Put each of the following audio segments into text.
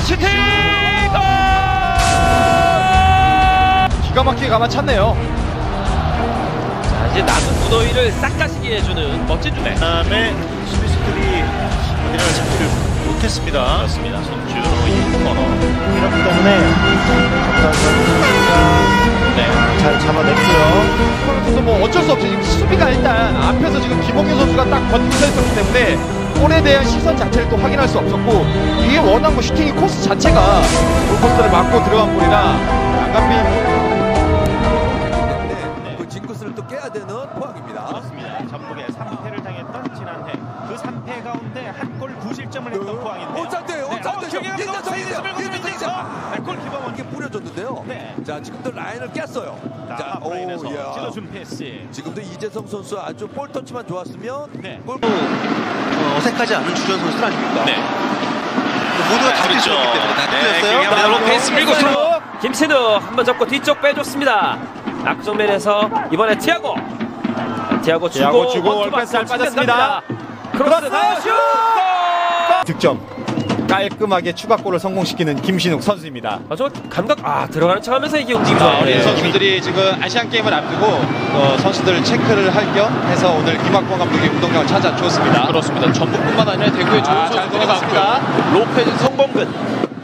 슈팅! 기가 막히게 감아찼네요. 자, 이제 남은 무더위를 싹 가시게 해주는 멋진 주네. 그다음에 수비수들이 이날 잡지를 못했습니다. 그렇습니다. 손주 코너. 그렇기 때문에 잘 잡아냈고요. 그래서 뭐 어쩔 수 없이 지금 수비가 일단 앞에서 지금 김홍규 선수가 딱 버티고 서 있었기 때문에 볼에 대한 시선 자체를 또 확인할 수 없었고 이게 워낙 뭐 슈팅이 코스 자체가 골포스트를 맞고 들어간 볼이라 양가빈 그 징크스를 또 깨야 되는 포항입니다. 그렇습니다. 전북에 3패를 당했던 지난해 그 3패 가운데 한 골 9실점을 했던 포항인데요. 오찬대요. 골키퍼 이게 뿌려줬는데요. 네. 자, 지금도 라인을 깼어요. 자, 라인에서 야. 찔러준 패스. 지금도 이재성 선수 아주 볼 터치만 좋았으면 네. 골 어색하지 않은 주전 선수들 아닙니까? 네. 모두가 다 뛰었기 때문에 다 뛰었어요. 로페스 밀고 들어. 김신우 한번 잡고 뒤쪽 빼줬습니다. 앞정면에서 이번에 티아고 주고 패스 잘 빠졌습니다. 크로스 슛! 득점 깔끔하게 추가골을 성공시키는 김신욱 선수입니다. 저 감각 들어가는 척하면서 이게 움직임이 네, 선수들이 지금 아시안 게임을 앞두고 선수들 체크를 할 겸 해서 오늘 김학범 감독이 운동장을 찾아줬습니다. 그렇습니다. 전북뿐만 아니라 대구의 좋은 선수들이 많고요. 로페즈 성범근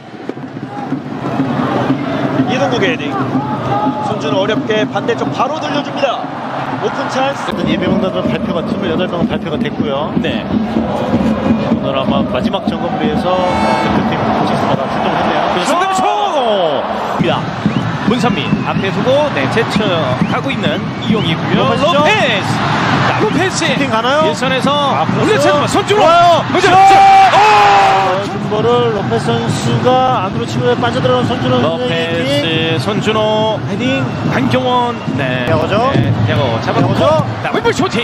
이동국의 헤딩. 손주는 어렵게 반대쪽 바로 돌려줍니다. 오픈 찬스. 예비명단으로 발표가 28명 발표가 됐고요. 네. 오늘 아마 마지막 점검을 위해서 대표팀 코치스가 출동했네요. 성공입니다. 문선민 앞에 두고 제쳐가고 있는 이용이고요. 로페스! 로페스! 슈팅 가나요? 일선에서 올려주면 올려주면 손주로! 준거를 로페스 선수가 안으로 치고 빠져들어간 손준호 로페스, 손준호, 헤딩. 한경원, 야구죠? 야구 잡아놓고 왼발 슈팅!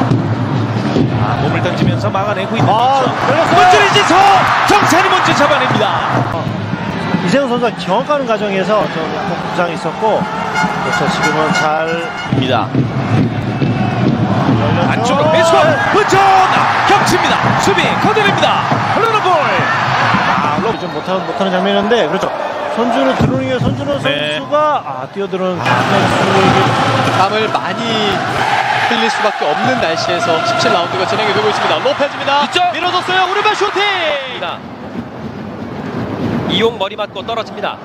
몸을 던지면서 막아내고 있는 문준희 지성! 정찬이 먼저 잡아냅니다. 이세훈 선수가 경험하는 과정에서 좀 약간 부상이 있었고, 그래서 지금은 잘입니다. 안쪽으로 배수원 문전 겹칩니다. 수비 거들입니다. 흘러는 볼. 좀 못하는 장면인데, 그렇죠. 손준호 드로닝에 손준호 선수가 뛰어드는 땀을 많이 흘릴 수밖에 없는 날씨에서 17라운드가 진행이 되고 있습니다. 로페즈입니다. 밀어줬어요. 오른발 슈팅. 이용 머리 맞고 떨어집니다.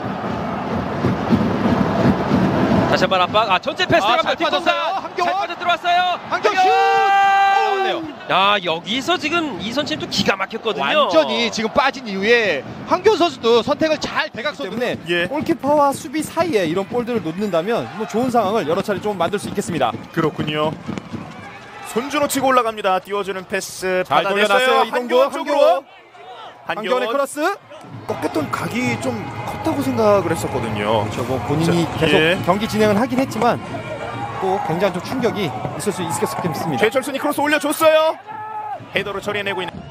다시 한번 압박. 전체 패스가 잘 빠졌어요. 한경원. 잘 빠져 들어왔어요. 한경 슛! 나왔네요. 여기서 지금 이선팀도 기가 막혔거든요. 완전히 지금 빠진 이후에 한경 선수도 선택을 잘 대각선 때문에 골키퍼와 수비 사이에 이런 볼들을 놓는다면 뭐 좋은 상황을 여러 차례 좀 만들 수 있겠습니다. 그렇군요. 손준호 치고 올라갑니다. 띄워주는 패스 잘 돌려놨어요. 이동국 쪽으로. 한경원의 크로스. 꺾였던 각이 좀 컸다고 생각을 했었거든요. 그렇죠. 뭐 본인이 계속 경기 진행을 하긴 했지만 또 굉장히 좀 충격이 있을 수 있겠습니다. 최철순이 크로스 올려줬어요. 헤더로 처리해내고 있는.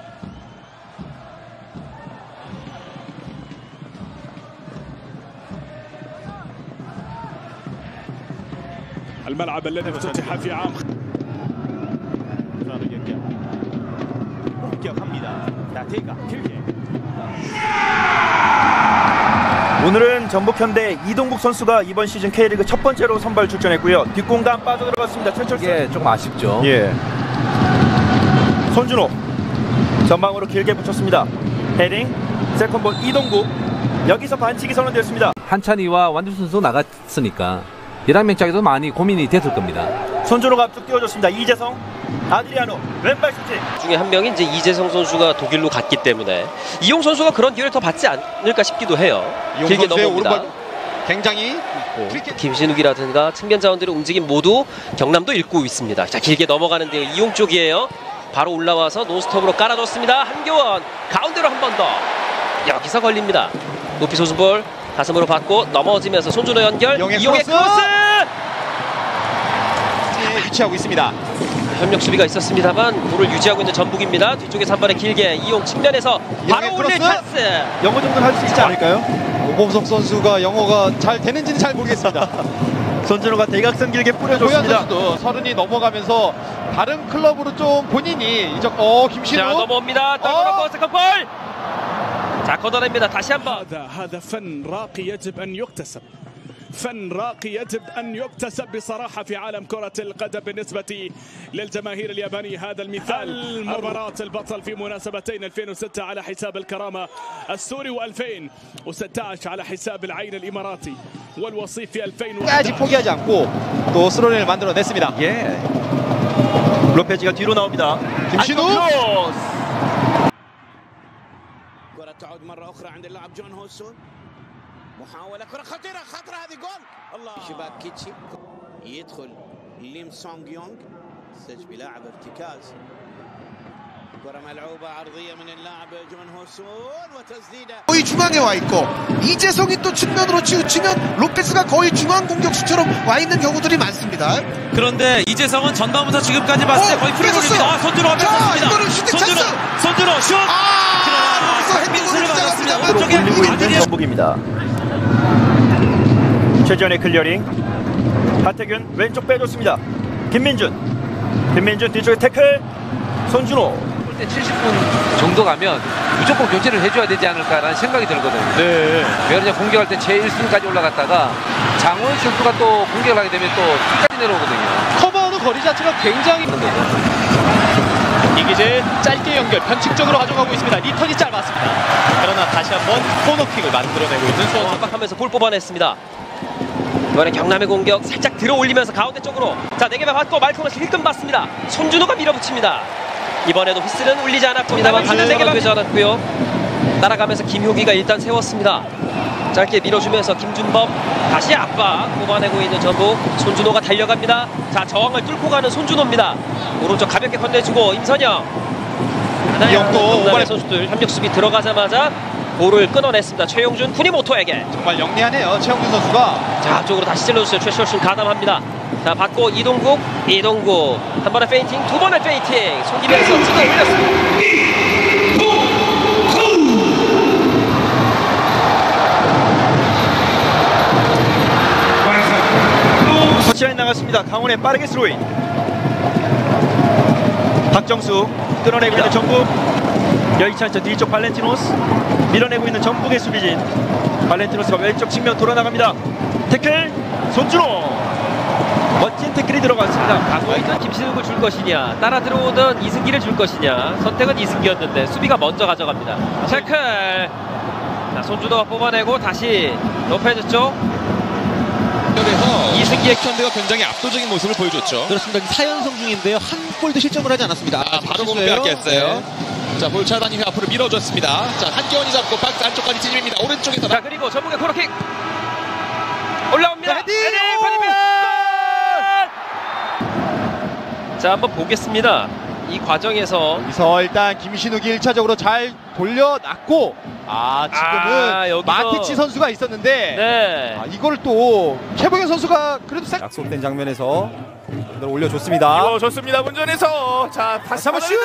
الملعب الذي افتتح في عام 오늘은 전북현대 이동국 선수가 이번 시즌 K리그 첫 번째로 선발 출전했고요. 뒷공간 빠져들어갔습니다. 최철수. 이게 조금 아쉽죠. 손준호 전방으로 길게 붙였습니다. 헤딩 세컨볼 이동국. 여기서 반칙이 선언되었습니다. 한찬이와 완준 선수 나갔으니까 11명 짝에도 많이 고민이 됐을 겁니다. 손준호가 앞쪽 띄워줬습니다. 이재성, 아드리아노 왼발 슈팅. 중에 한 명이 이제 이재성 선수가 독일로 갔기 때문에 이용 선수가 그런 기회를 더 받지 않을까 싶기도 해요. 길게 넘어옵니다. 굉장히 김신욱이라든가 측면 자원들의 움직임 모두 경남도 읽고 있습니다. 자, 길게 넘어가는데요. 이용 쪽이에요. 바로 올라와서 논스톱으로 깔아줬습니다. 한교원 가운데로 한 번 더. 여기서 걸립니다. 높이 솟은 볼 가슴으로 받고 넘어지면서 손준호 연결. 이용의 크로스! 위치하고 있습니다. 협력 수비가 있었습니다만 볼을 유지하고 있는 전북입니다. 뒤쪽에서 한 번에 길게 이용 측면에서 바로 올릴 찬스. 영어 정도는 할 수 있지 않을까요? 오범석 선수가 영어가 잘 되는지는 잘 모르겠습니다. 손준호가 대각선 길게 뿌려줬습니다. 선수도 30이 넘어가면서 다른 클럽으로 좀 본인이 김신우. 자, 넘어옵니다. 떨어놓고 세컨볼. 자, 걷어냅니다. 다시 한번. هذا فن راقي يجب أن يكتسب. فن راقي يجب أن يكتسب بصراحة في عالم كرة القدم بالنسبة للجماهير اليابانية. هذا المثال مباراة البطل في مناسبتين 2006 على حساب الكرامة السوري و2016 على حساب العين الإماراتي والوصيف في 2000. 아직 포기하지 않고 또 스로를 만들어냈습니다. 예. 로페즈가 뒤로 나옵니다. 김신우. كرة تعود مرة أخرى عند اللاعب جون هوسون. محاولة كرة خطيرة خطرة هذه جول الله شباك كيتشي يدخل ليم سونغ يونغ يستجيب لاعب ارتكاز كرة ملعوبة عرضية من اللاعب جون هوسون وتسديدة 거의 중앙에 와 있고 이재성이 또 측면으로 치우치면 로페스가 거의 중앙 공격수처럼 와 있는 경우들이 많습니다. 그런데 이재성은 전반부터 지금까지 봤을 때 거의 프리롤입니다. 손준호 앞에 섰습니다. 이거는 슈팅 찬스. 손준호 슛. 여기서 핸드볼을 시작합니다. 올리고 있는 전북입니다. 최지현의 클리어링. 하태균 왼쪽 빼줬습니다. 김민준 뒤쪽에 태클. 손준호. 볼 때 70분 정도 가면 무조건 교체를 해줘야 되지 않을까라는 생각이 들거든요. 네. 왜냐면 공격할 때 제1순까지 올라갔다가 장원 선수가 또 공격을 하게 되면 또 끝까지 내려오거든요. 커버하는 거리 자체가 굉장히 이기재 짧게 연결 변칙적으로 가져가고 있습니다. 리턴이 짧았습니다. 그러나 다시 한번 코너킥을 만들어내고 있는 수원. 압박하면서 볼 뽑아냈습니다. 이번에 경남의 공격 살짝 들어 올리면서 가운데 쪽으로. 자, 4개만 받고 말콤에서 힐끔 받습니다. 손준호가 밀어붙입니다. 이번에도 휘슬은 울리지 않았습니다만 발을 4개만 되지 않았고요. 따라가면서 김효기가 일단 세웠습니다. 짧게 밀어주면서 김준범 다시 압박 뽑아내고 있는 전북. 손준호가 달려갑니다. 자, 저항을 뚫고 가는 손준호입니다. 오른쪽 가볍게 건네주고 임선영. 이영도 오발의 선수들 협력 수비 들어가자마자 볼을 끊어냈습니다. 최용준 쿠니모토에게. 정말 영리하네요, 최영준 선수가. 자, 앞쪽으로 다시 찔러주세요. 최시호준 가담합니다. 자, 받고 이동국 한 번의 페인팅, 두 번의 페인팅 속이면서 찍어 올렸습니다. 터치라인 나갔습니다. 강원의 빠르게 스로인. 박정수 끊어내고 있는 전북. 여의치 않죠. 뒤쪽 발렌티노스 밀어내고 있는 전북의 수비진. 발렌티노스가 왼쪽 측면 돌아나갑니다. 태클 손준호. 멋진 태클이 들어갔습니다. 가고 있던 김신욱을 줄 것이냐, 따라 들어오던 이승기를 줄 것이냐. 선택은 이승기였는데 수비가 먼저 가져갑니다. 태클. 자, 손준호가 뽑아내고 다시 로페즈 쪽. 그래서 이승기의 현대가 굉장히 압도적인 모습을 보여줬죠. 그렇습니다. 4연승 중인데요. 한 골도 실점을 하지 않았습니다. 바로 공격했어요. 자, 볼 차단이 앞으로 밀어줬습니다. 자, 한기원이 잡고 박스 안쪽까지 찢입니다. 오른쪽에서. 자, 그리고 전북의 코너킥 올라옵니다. 헤딩! 자, 한번 보겠습니다. 이 과정에서 여기서 일단 김신욱이 1차적으로 잘 돌려놨고, 지금은 여기서 마티치 선수가 있었는데, 네. 이걸 또 최봉현 선수가 그래도 약속된 장면에서 올려줬습니다. 이거 좋습니다. 운전해서 자 다시 한번 슛.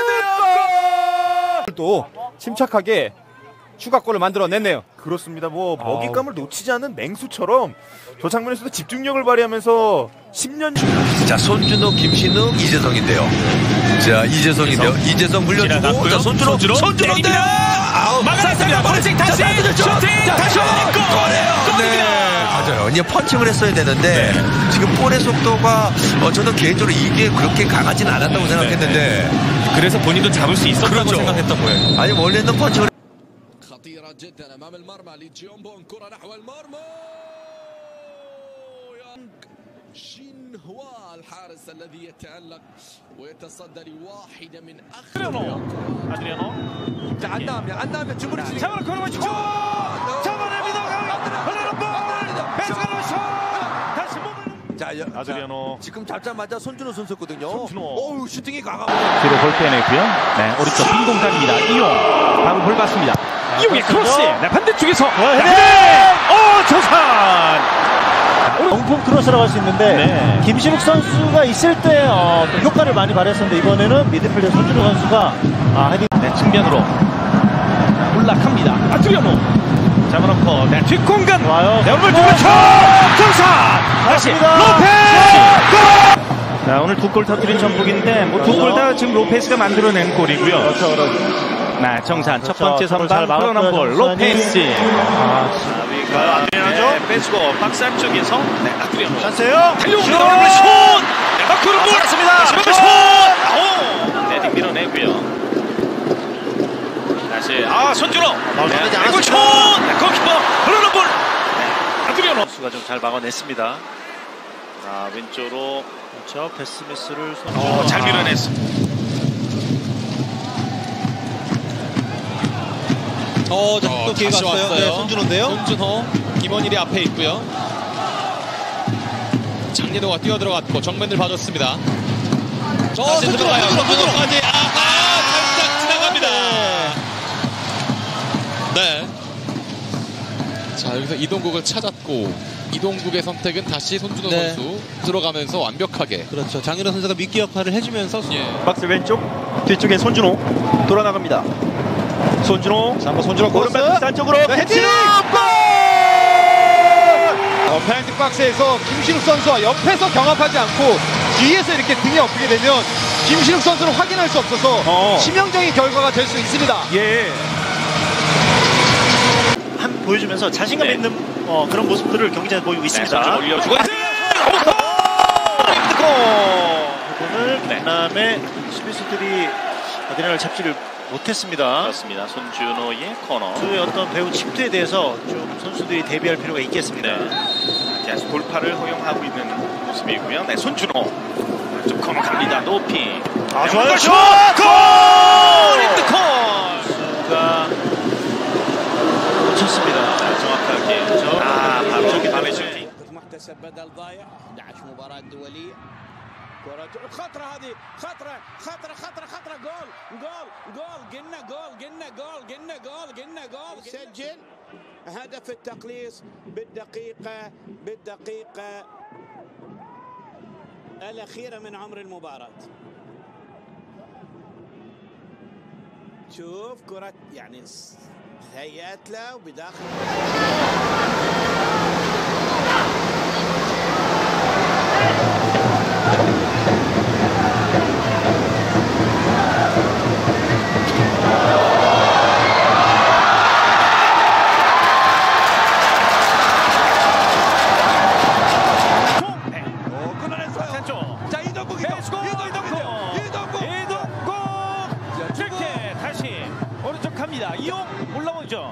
또 침착하게 추가골을 만들어냈네요. 그렇습니다. 뭐 먹잇감을 놓치지 않는 맹수처럼 저 장면에서도 집중력을 발휘하면서 10년 자, 손준호, 김신욱, 이재성인데요. 자, 이재성인데요. 이재성 물려주고, 자, 손준호인데요. 막았습니다. 펀칭 다시 슈팅 다시 골이에요. 네, 맞아요. 이제 펀칭을 했어야 되는데 지금 볼의 속도가 저는 개인적으로 이게 그렇게 강하진 않았다고 생각했는데 그래서 본인도 잡을 수 있었다고 생각했던 거예요. 아니 원래는 펀칭을 خطيرة جدا أمام المرمى لجيومبون كرة نحو المرمى شينهوا الحارس الذي يتألق ويتصدى لواحدة من أخطر 아드리아노. 자, 안 나오면 주문이 잡아라 걸어붙이고 잡아냅니다. 다시 몸을. 자, 아드리아노. 지금 잡자마자 손준호 선수였거든요. 손준호. 어우, 슈팅이 강하고. 뒤로 볼 빼내고요. 네, 오른쪽 빈 공간입니다. 이용 바로 볼 받습니다. 이용의 크로스. 네, 반대쪽에서 헤딩. 조산. 정품 크로스라고 할 수 있는데 김신욱 선수가 있을 때 효과를 많이 발휘했었는데 이번에는 미드필더 손준호 선수가 헤딩. 네, 측면으로 올라갑니다. 아드리아노 잡아놓고 네, 뒷공간 와요. 네, 오늘 두번 조산. 다시 로페스. 자, 오늘 두 골 터뜨린 전북인데 뭐 두 골 다 지금 로페스가 만들어낸 골이고요. 그렇죠. 네, 정산 첫 번째 잘 선방 막았고요, 풀어놓은 볼 정산이. 로페스. 안되나죠? 빼주고 박스 안쪽에서 아크리아노 찬스요. 달려옵니다. 오른발 슛! 마크로 볼! 살았습니다. 마지막에 슛! 헤딩 밀어내고요. 다시 손준호! 그리고 슛! 골키퍼 흘러는 볼! 아크리아노 선수가 좀 잘 막아냈습니다. 자, 왼쪽으로 그렇죠. 베스미스를 손준호 잘 밀어냈습니다. 또 기회가 왔어요. 네, 손준호인데요. 손준호, 김원일이 앞에 있고요. 장예도가 뛰어 들어갔고 정면을 봐줬습니다. 다시 들어가요. 손준호까지 살짝 지나갑니다. 네. 자, 여기서 이동국을 찾았고 이동국의 선택은 다시 손준호 선수 들어가면서 완벽하게. 그렇죠. 장윤호 선수가 미끼 역할을 해주면서 박스 왼쪽 뒤쪽에 손준호 돌아나갑니다. 손준호 자, 한번 손준호 코스 오른발 안쪽으로 헤딩! 골! 페널티 박스에서 김신욱 선수와 옆에서 경합하지 않고 뒤에서 이렇게 등이 엎이게 되면 김신욱 선수를 확인할 수 없어서 치명적인 결과가 될 수 있습니다. 예. 한 보여주면서 자신감 있는 그런 모습들을 경기장에 보이고 있습니다. 올려주고 오늘 그다음에 수비수들이 아드레날을 잡지를 못했습니다. 그렇습니다. 손준호의 코너. 선수의 어떤 배우 침투에 대해서 좀 선수들이 대비할 필요가 있겠습니다. 계속 돌파를 허용하고 있는 모습이고요. 네, 손준호 좀 코너 갑니다. 높이. 좋아요. 슛! 골! 인드콜! 선수가 놓쳤습니다. 정확하게. 바로 저기 밤의 슈팅. خطرة هذه خطرة جول سجل هدف التقليص بالدقيقة الأخيرة من عمر المباراة. شوف كرة يعني هيأت له بداخل 이용 올라오죠.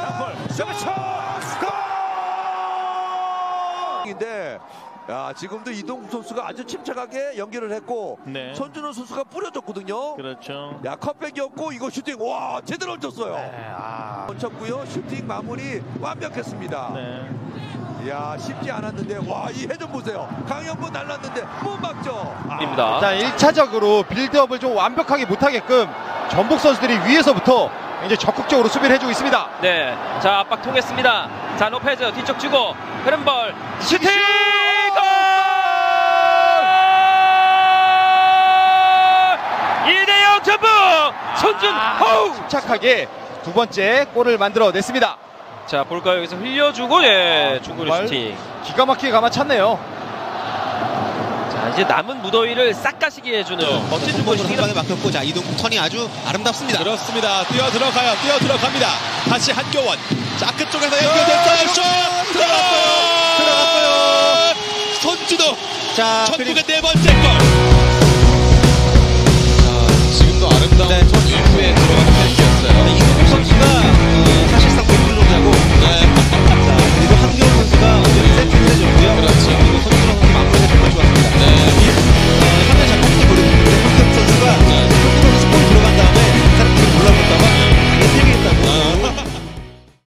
인데 지금도 이동국 선수가 아주 침착하게 연결을 했고 손준호 선수가 뿌려줬거든요. 그렇죠. 컵백이었고 이거 슈팅 와 제대로 얹었어요. 얹혔고요. 슈팅 마무리 완벽했습니다. 이야 쉽지 않았는데 와 이 회전 보세요. 강현무 날랐는데 못 막죠. 자 1차적으로 빌드업을 좀 완벽하게 못하게끔 전북 선수들이 위에서부터 이제 적극적으로 수비를 해주고 있습니다. 네, 자 압박 통했습니다. 자 로페즈 뒤쪽 주고 흐른 볼 슈팅! 골! 2대0 전북! 손준호! 침착하게 두 번째 골을 만들어냈습니다. 자 볼까요? 여기서 흘려주고 중거리 슈팅. 기가 막히게 감아찼네요. 자 이제 남은 무더위를 싹 가시게 해주는 멋진 중거리 슈팅이 막혔고 자 이동국 턴이 아주 아름답습니다. 그렇습니다. 뛰어 들어갑니다. 다시 한교원. 자 끝쪽에서 연결됐어요. 슛! 들어갔어요. 손준호. 자 전북의 네 번째 골. 자 지금도 아름다운 첫 이후에 들어가는 패스였어요. 이동국 선수가